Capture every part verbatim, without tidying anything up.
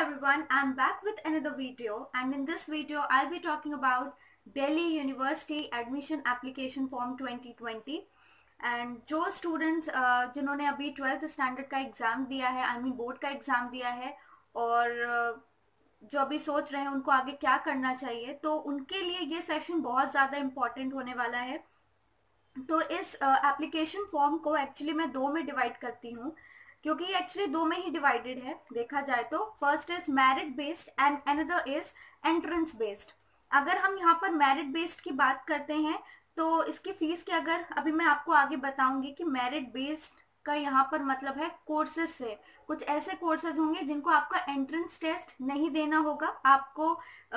everyone, I'm back with another video, and in this video I'll be talking about Delhi University Admission Application Form twenty twenty. And जो students जिन्होंने अभी twelfth standard का exam दिया है, I mean board का exam दिया है, और uh, जो अभी सोच रहे हैं उनको आगे क्या करना चाहिए, तो उनके लिए ये सेशन बहुत ज़्यादा इम्पॉर्टेंट होने वाला है। तो इस एप्लीकेशन uh, फॉर्म को एक्चुअली मैं दो में डिवाइड करती हूँ, क्योंकि ये एक्चुअली दो में ही डिवाइडेड है देखा जाए तो। First is merit based and another is entrance based. अगर हम यहाँ पर मेरिट बेस्ड की बात करते हैं तो इसकी फीस की अगर अभी मैं आपको आगे बताऊंगी कि मेरिट बेस्ड का यहाँ पर मतलब है कोर्सेज से। कुछ ऐसे कोर्सेज होंगे जिनको आपका एंट्रेंस टेस्ट नहीं देना होगा, आपको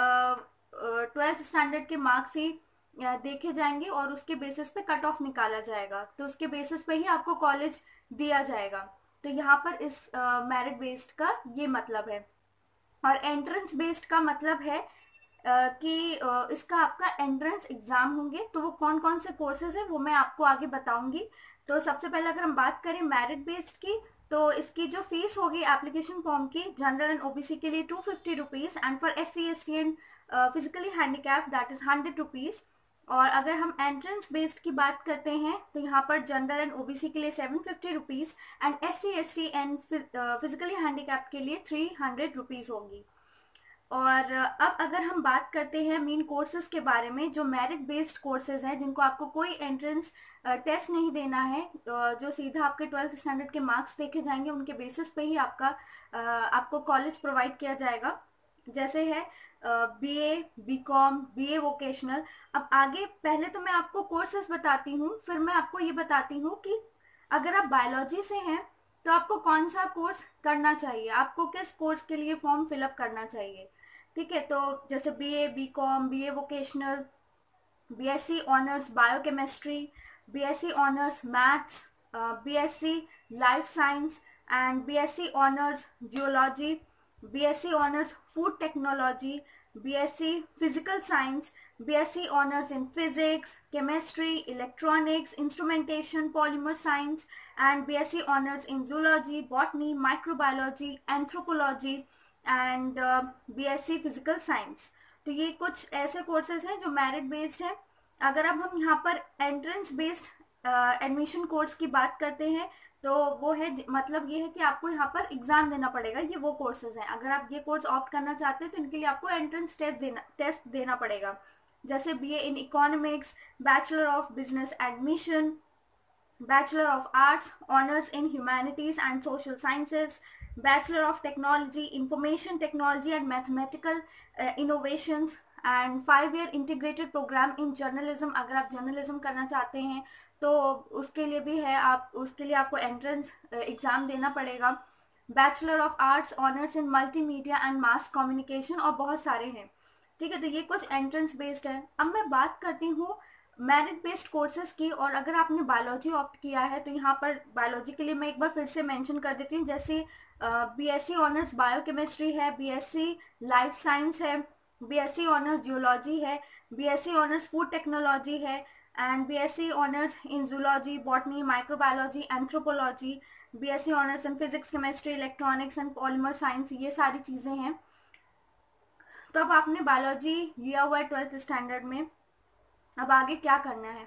ट्वेल्थ स्टैंडर्ड के मार्क्स ही देखे जाएंगे और उसके बेसिस पे कट ऑफ निकाला जाएगा, तो उसके बेसिस पे ही आपको कॉलेज दिया जाएगा। तो यहाँ पर इस मेरिट uh, बेस्ड का ये मतलब है। और एंट्रेंस बेस्ड का मतलब है uh, कि uh, इसका आपका एंट्रेंस एग्जाम होंगे। तो वो कौन कौन से कोर्सेज है वो मैं आपको आगे बताऊंगी। तो सबसे पहले अगर हम बात करें मेरिट बेस्ड की, तो इसकी जो फीस होगी एप्लीकेशन फॉर्म की, जनरल एंड ओबीसी के लिए two fifty rupees and for S C S T and physically handicap that is hundred rupees. और अगर हम एंट्रेंस बेस्ड की बात करते हैं तो यहाँ पर जनरल एंड ओबीसी के लिए seven fifty rupees and S C S T and physically handicap के लिए थ्री हंड्रेड रुपीज होगी। और अब अगर हम बात करते हैं मेन कोर्सेज के बारे में, जो मेरिट बेस्ड कोर्सेज हैं जिनको आपको कोई एंट्रेंस टेस्ट नहीं देना है, जो सीधा आपके ट्वेल्थ स्टैंडर्ड के मार्क्स देखे जाएंगे, उनके बेसिस पे ही आपका आपको कॉलेज प्रोवाइड किया जाएगा। जैसे है B A, B com, B A vocational. अब आगे पहले तो मैं आपको कोर्सेज बताती हूँ, फिर मैं आपको ये बताती हूँ कि अगर आप बायोलॉजी से हैं तो आपको कौन सा कोर्स करना चाहिए, आपको किस कोर्स के लिए फॉर्म फिलअप करना चाहिए। ठीक है, तो जैसे B A, B com, B A vocational, B S C honours biochemistry, B S C honours maths, B S C life science and B S C honours geology, B S c Honors Food Technology, B S c Physical Science, B S c Honors in Physics, Chemistry, Electronics, Instrumentation, Polymer Science, and B S c Honors in Zoology, Botany, Microbiology, Anthropology, and uh, B S c Physical Science। तो ये कुछ ऐसे courses हैं जो merit based हैं। अगर अब हम यहाँ पर एंट्रेंस बेस्ड एडमिशन कोर्स की बात करते हैं तो वो है, मतलब ये है कि आपको यहाँ पर एग्जाम देना पड़ेगा। ये वो कोर्सेज हैं, अगर आप ये कोर्स ऑप्ट करना चाहते हैं तो इनके लिए आपको एंट्रेंस टेस्ट देना टेस्ट देना पड़ेगा। जैसे BA in economics, bachelor of business admission, bachelor of arts honours in humanities and social sciences, bachelor of technology information technology and mathematical innovations, and five year integrated programme in journalism. अगर आप journalism करना चाहते हैं तो उसके लिए भी है, आप उसके लिए आपको एंट्रेंस एग्जाम देना पड़ेगा। Bachelor of arts honours in multimedia and mass communication, और बहुत सारे हैं। ठीक है, तो ये कुछ एंट्रेंस बेस्ड है। अब मैं बात करती हूँ मेरिट बेस्ड कोर्सेज की। और अगर आपने बायोलॉजी ऑप्ट किया है तो यहाँ पर बायोलॉजी के लिए मैं एक बार फिर से मेंशन कर देती हूँ। जैसे B S C honours biochemistry है, B S C life science है, B S C honours geology है, B S C honours food technology है, and B S C honours in zoology, botany, microbiology, anthropology, B S C honours in physics, chemistry, electronics and polymer science. ये सारी चीज़ें हैं। तो अब आपने biology लिया हुआ है ट्वेल्थ स्टैंडर्ड में, अब आगे क्या करना है?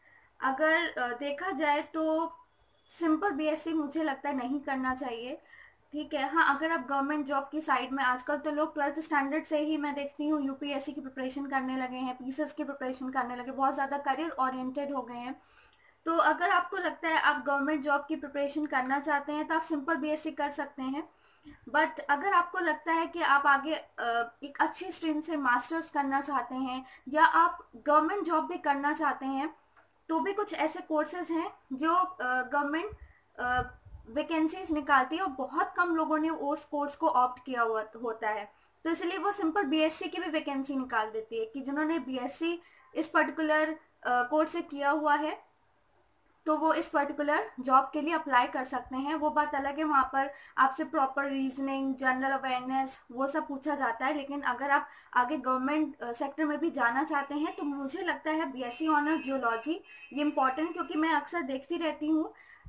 अगर देखा जाए तो सिंपल बी एस सी मुझे लगता है नहीं करना चाहिए। ठीक है, हाँ, अगर आप गवर्नमेंट जॉब की साइड में, आजकल तो लोग ट्वेल्थ स्टैंडर्ड से ही मैं देखती हूँ यूपीएससी की प्रिपरेशन करने लगे हैं, पीसीएस की प्रिपरेशन करने लगे, बहुत ज़्यादा करियर ओरिएंटेड हो गए हैं। तो अगर आपको लगता है आप गवर्नमेंट जॉब की प्रिपरेशन करना चाहते हैं तो आप सिंपल बीएससी कर सकते हैं। बट अगर आपको लगता है कि आप आगे एक अच्छी स्ट्रीम से मास्टर्स करना चाहते हैं या आप गवर्नमेंट जॉब भी करना चाहते हैं, तो भी कुछ ऐसे कोर्सेज हैं जो गवर्नमेंट वैकेंसीज निकालती है और बहुत कम लोगों ने उस कोर्स को ऑप्ट किया हुआ होता है। तो इसलिए वो सिंपल बीएससी की भी वैकेंसी निकाल देती है कि जिन्होंने बीएससी इस पर्टिकुलर कोर्स से किया हुआ है तो वो इस पर्टिकुलर जॉब के लिए अप्लाई कर सकते हैं। वो बात अलग है, वहाँ पर आपसे प्रॉपर रीजनिंग, जनरल अवेयरनेस वो सब पूछा जाता है। लेकिन अगर आप आगे गवर्नमेंट सेक्टर में भी जाना चाहते हैं तो मुझे लगता है बीएससी ऑनर्स जियोलॉजी ये इम्पॉर्टेंट, क्योंकि मैं अक्सर देखती रहती हूँ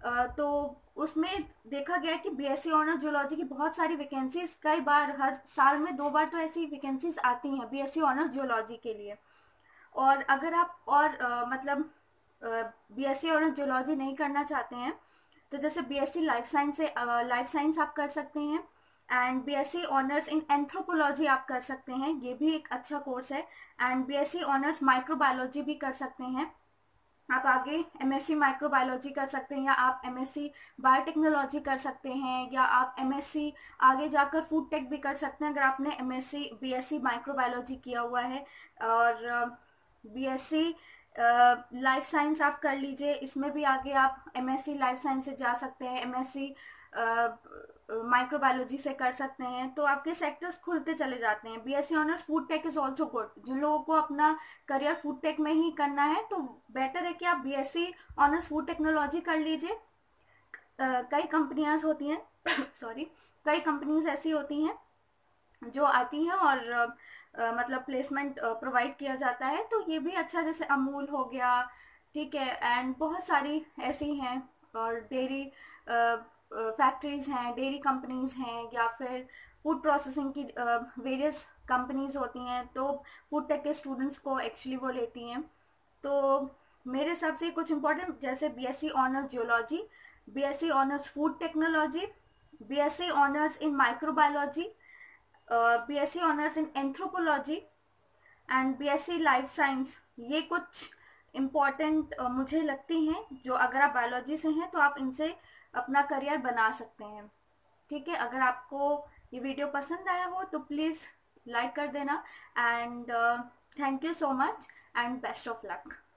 अ, तो उसमें देखा गया कि बीएससी ऑनर्स जियोलॉजी की बहुत सारी वैकेंसीज, कई बार हर साल में दो बार तो ऐसी वैकेंसीज आती हैं बीएससी ऑनर्स जियोलॉजी के लिए। और अगर आप और अ, मतलब बीएससी ऑनर्स जियोलॉजी नहीं करना चाहते हैं तो जैसे बीएससी लाइफ साइंस से लाइफ साइंस आप कर सकते हैं, and BSc honours in anthropology आप कर सकते हैं, ये भी एक अच्छा कोर्स है। एंड बीएससी ऑनर्स माइक्रोबायोलॉजी भी कर सकते हैं। आप आगे एमएससी माइक्रोबायोलॉजी कर सकते हैं, या आप एमएससी बायोटेक्नोलॉजी कर सकते हैं, या आप एमएससी आगे जाकर फूड टेक भी कर सकते हैं अगर आपने एमएससी बीएससी माइक्रोबायोलॉजी किया हुआ है। और बीएससी लाइफ साइंस आप कर लीजिए, इसमें भी आगे आप एमएससी लाइफ साइंस से जा सकते हैं, एमएससी माइक्रोबायोलॉजी से कर सकते हैं, तो आपके सेक्टर्स खुलते चले जाते हैं। BSc honours food tech is also good. जिन लोगों को अपना करियर फूड टेक में ही करना है तो बेटर है कि आप बीएससी ऑनर्स फूड टेक्नोलॉजी कर लीजिए। कई कंपनियां होती हैं सॉरी कई कंपनीज ऐसी होती हैं जो आती हैं और uh, मतलब प्लेसमेंट प्रोवाइड किया जाता है, तो ये भी अच्छा, जैसे अमूल हो गया, ठीक है, एंड बहुत सारी ऐसी हैं। और डेयरी फैक्ट्रीज हैं, डेयरी कंपनीज हैं, या फिर फूड प्रोसेसिंग की वेरियस कंपनीज होती हैं, तो फूड टेक के स्टूडेंट्स को एक्चुअली वो लेती हैं। तो मेरे हिसाब से कुछ इंपॉर्टेंट जैसे BSc honours geology, BSc honours food technology, BSc honours in microbiology, BSc honours in anthropology and BSc life science, ये कुछ इम्पॉर्टेंट मुझे लगती हैं जो अगर आप बायोलॉजी से हैं तो आप इनसे अपना करियर बना सकते हैं। ठीक है, अगर आपको ये वीडियो पसंद आया हो तो प्लीज़ लाइक कर देना, and thank you so much and best of luck.